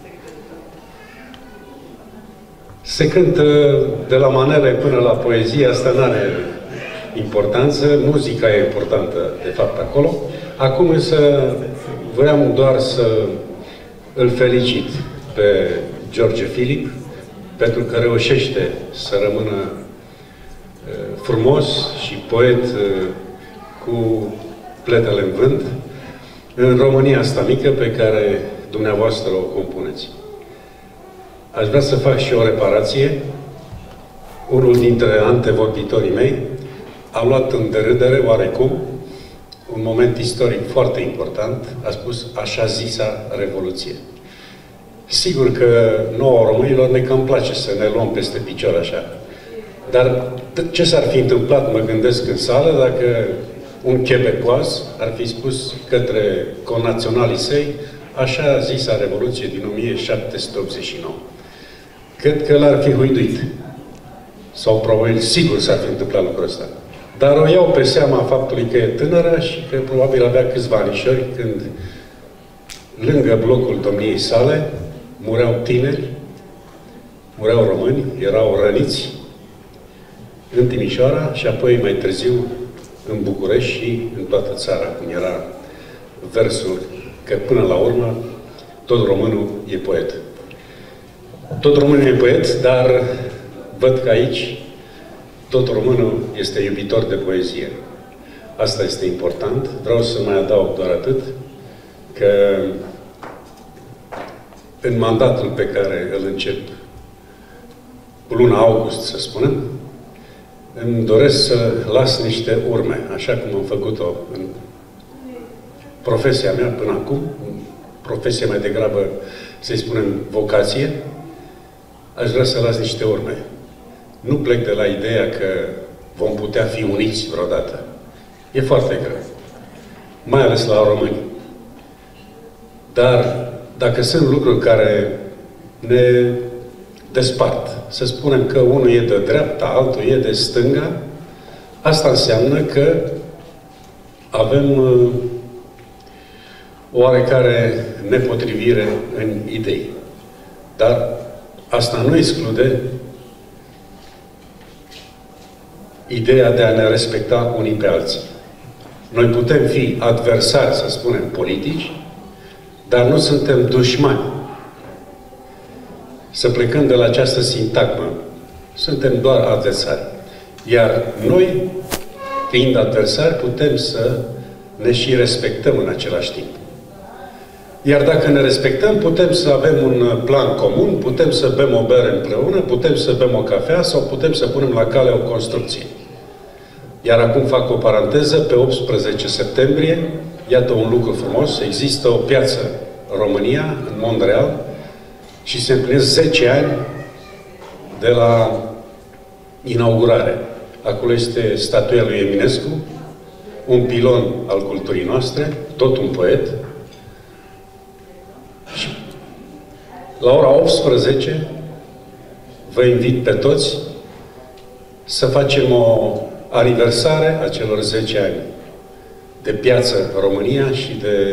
Se cântă de la manele până la poezie, asta nu are importanță, muzica e importantă de fapt acolo. Acum însă voiam doar să îl felicit pe George Filip pentru că reușește să rămână frumos și poet cu pletele în vânt în România asta mică pe care dumneavoastră o compuneți. Aș vrea să fac și o reparație. Unul dintre antevorbitorii mei a luat în derâdere, oarecum, un moment istoric foarte important, a spus așa zisa Revoluție. Sigur că nouă românilor ne cam place să ne luăm peste picior așa. Dar ce s-ar fi întâmplat, mă gândesc, în sală, dacă un chebecoaz ar fi spus către conaționalii săi așa zisa Revoluție din o mie șapte sute optzeci și nouă. Cred că l-ar fi huiduit. Sau probabil sigur s-ar fi întâmplat lucrul ăsta. Dar o iau pe seama faptului că e tânără și că probabil avea câțiva anișori când lângă blocul domniei sale mureau tineri, mureau români, erau răniți în Timișoara și apoi mai târziu în București și în toată țara, cum era versul că până la urmă tot românul e poet. Tot românul e poet, dar văd că aici tot românul este iubitor de poezie. Asta este important. Vreau să mai adaug doar atât, că în mandatul pe care îl încep luna august, să spunem, îmi doresc să las niște urme, așa cum am făcut-o în profesia mea până acum, profesia mai degrabă, să-i spunem, vocație, aș vrea să las niște urme. Nu plec de la ideea că vom putea fi uniți vreodată. E foarte greu. Mai ales la români. Dar dacă sunt lucruri care ne despart, să spunem că unul e de dreapta, altul e de stânga, asta înseamnă că avem uh, oarecare nepotrivire în idei. Dar asta nu exclude ideea de a ne respecta unii pe alții. Noi putem fi adversari, să spunem, politici, dar nu suntem dușmani. Să plecăm de la această sintagmă. Suntem doar adversari. Iar noi, fiind adversari, putem să ne și respectăm în același timp. Iar dacă ne respectăm, putem să avem un plan comun, putem să bem o bere împreună, putem să bem o cafea sau putem să punem la cale o construcție. Iar acum fac o paranteză, pe optsprezece septembrie, iată un lucru frumos, există o piață România, în Montreal, și se împlinesc zece ani de la inaugurare. Acolo este statuia lui Eminescu, un pilon al culturii noastre, tot un poet. Și la ora optsprezece vă invit pe toți să facem o aniversare a celor zece ani de piață România și de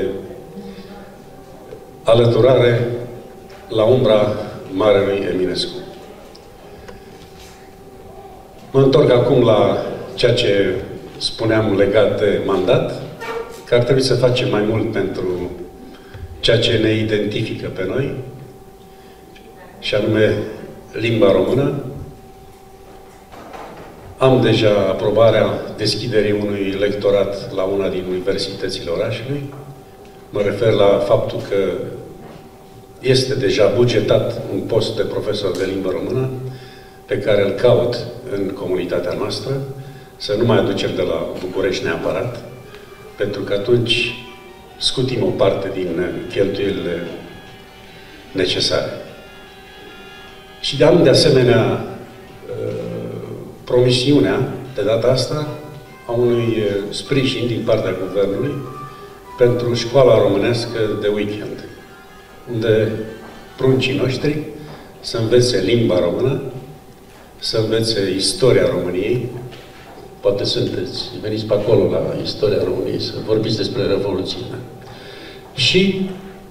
alăturare la umbra marelui Eminescu. Mă întorc acum la ceea ce spuneam legat de mandat, că ar trebui să facem mai mult pentru ceea ce ne identifică pe noi, și anume limba română. Am deja aprobarea deschiderii unui lectorat la una din universitățile orașului. Mă refer la faptul că este deja bugetat un post de profesor de limbă română pe care îl caut în comunitatea noastră, să nu mai aducem de la București neapărat, pentru că atunci scutim o parte din cheltuielile necesare. Și am de asemenea promisiunea, de data asta, a unui sprijin din partea Guvernului pentru școala românească de weekend, unde pruncii noștri să învețe limba română, să învețe istoria României. Poate sunteți, veniți pe acolo la istoria României să vorbiți despre Revoluție. Și,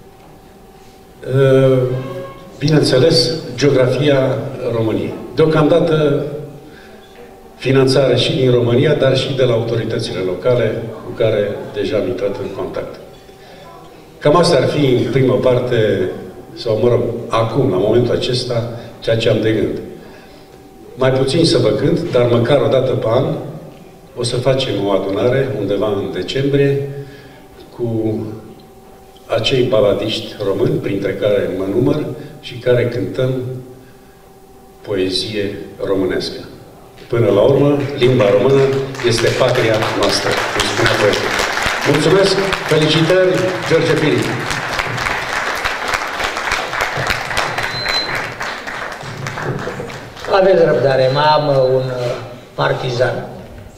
bineînțeles, geografia României. Deocamdată finanțare și din România, dar și de la autoritățile locale cu care deja am intrat în contact. Cam asta ar fi, în prima parte, sau mă rog, acum, la momentul acesta, ceea ce am de gând. Mai puțin să vă cânt, dar măcar o dată pe an o să facem o adunare undeva în decembrie cu acei baladiști români, printre care mă număr, și care cântăm poezie românească. Până la urmă, limba română este patria noastră, cum spunea poetul. Mulțumesc! Felicitări, George Filip! Aveți răbdare, mai am un partizan.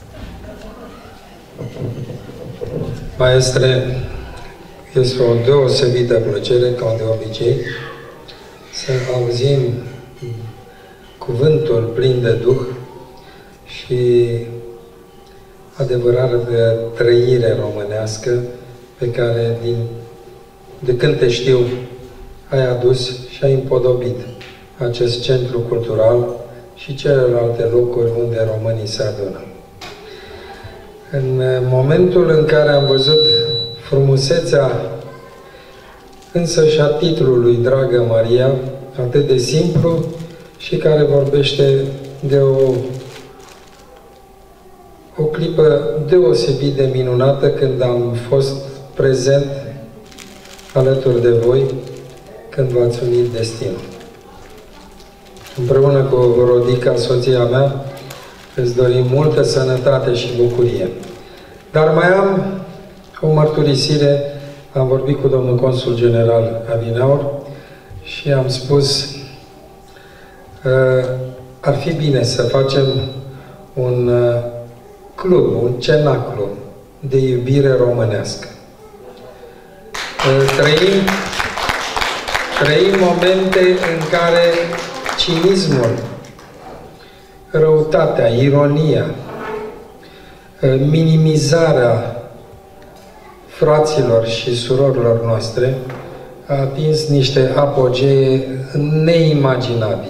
Maestre, este o deosebită plăcere, ca de obicei, să auzim cuvântul plin de Duh și adevărată de trăire românească pe care, din, de când te știu, ai adus și ai împodobit acest centru cultural și celelalte locuri unde românii se adună. În momentul în care am văzut frumusețea însăși a titlului Dragă Maria, atât de simplu și care vorbește de o, o clipă deosebit de minunată când am fost prezent alături de voi, când v-ați unit destinul. Împreună cu Rodica, soția mea, îți dorim multă sănătate și bucurie. Dar mai am o mărturisire. Am vorbit cu domnul consul general adineauri și am spus ar fi bine să facem un club, un cenaclu de iubire românească. Trăim, trăim momente în care cinismul, răutatea, ironia, minimizarea fraților și surorilor noastre a atins niște apogee neimaginabile.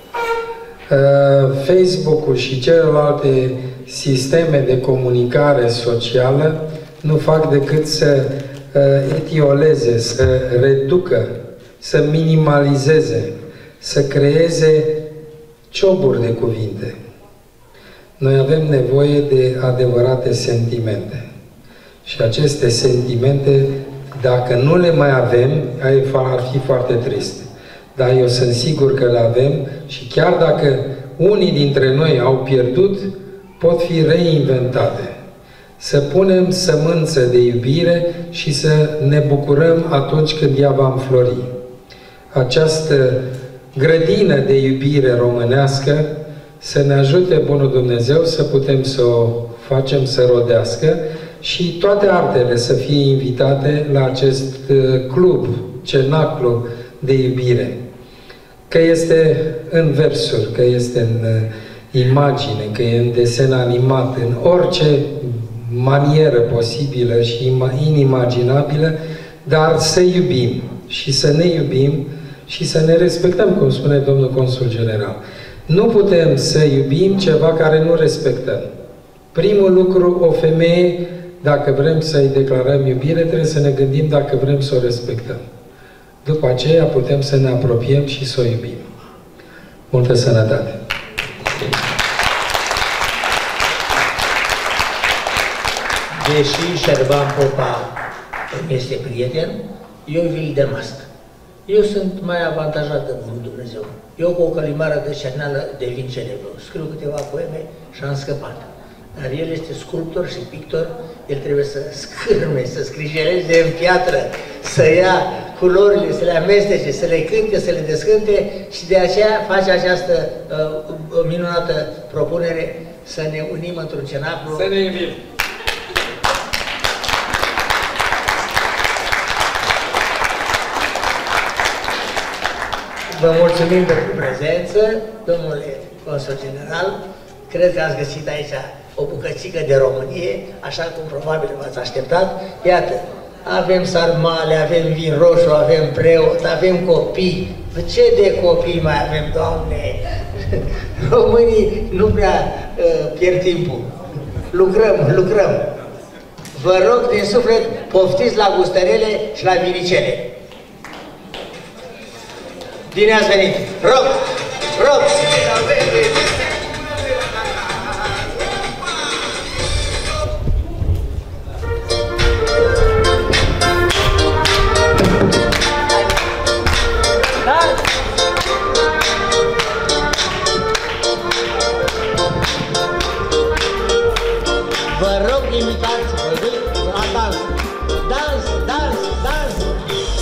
Facebook-ul și celelalte sisteme de comunicare socială nu fac decât să etioleze, să reducă, să minimalizeze, să creeze cioburi de cuvinte. Noi avem nevoie de adevărate sentimente. Și aceste sentimente, dacă nu le mai avem, ar fi foarte trist. Dar eu sunt sigur că le avem și chiar dacă unii dintre noi au pierdut, pot fi reinventate. Să punem sămânță de iubire și să ne bucurăm atunci când ea va înflori. Această grădină de iubire românească să ne ajute Bunul Dumnezeu să putem să o facem să rodească și toate artele să fie invitate la acest club, cenaclu de iubire. Că este în versuri, că este în imagine, că e în desen animat, în orice manieră posibilă și inimaginabilă, dar să iubim și să ne iubim și să ne respectăm, cum spune domnul consul general. Nu putem să iubim ceva care nu respectăm. Primul lucru, o femeie, dacă vrem să-i declarăm iubire, trebuie să ne gândim dacă vrem să o respectăm. După aceea putem să ne apropiem și să o iubim. Multă sănătate! Deși Șerban Popa îmi este prieten, eu vi-l demasc. Eu sunt mai avantajat în Bunul Dumnezeu. Eu cu o călimară de cerneală devin celebru. Scriu câteva poeme și am scăpat. Dar el este sculptor și pictor, el trebuie să scârme, să scrijeleze în piatră, să ia culorile, să le amestece, să le cânte, să le descânte și de aceea face această uh, minunată propunere să ne unim într-un cenaclu. Să ne invim! Vă mulțumim pentru prezență, domnule consul general. Cred că ați găsit aici o bucățică de Românie, așa cum probabil v-ați așteptat. Iată, avem sarmale, avem vin roșu, avem preot, avem copii. Ce de copii mai avem, Doamne? Românii nu prea uh, pierd timpul. Lucrăm, lucrăm. Vă rog din suflet, poftiți la gustărele și la vinicele. Bine ați venit! Rog! Rog! Vă rog, invitați-vă la dans! Dans, dans, dans, dans!